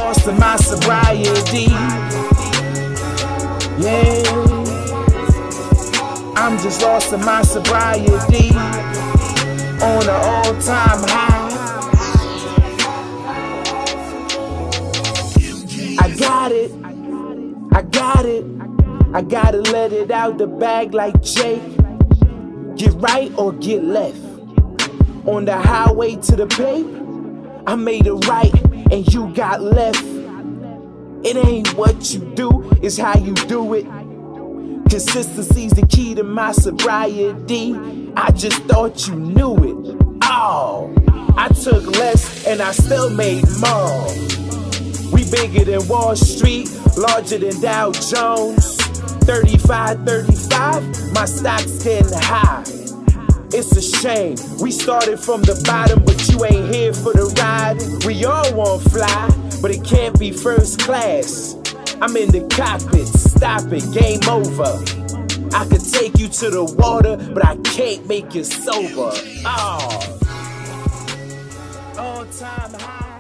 lost in my sobriety. Yeah, I'm just lost in my sobriety. On an all-time high. I got it, I got it. I gotta let it out the bag like Jake. Get right or get left. On the highway to the bay, I made it right and you got left. It ain't what you do, it's how you do it. Consistency's the key to my sobriety. I just thought you knew it. Oh, I took less and I still made more. We bigger than Wall Street, larger than Dow Jones. 35, 35, my stock's getting high. It's a shame, we started from the bottom, but you ain't here for the ride. We all want fly, but it can't be first class. I'm in the cockpit, stop it, game over. I could take you to the water, but I can't make you sober. Oh, all time high.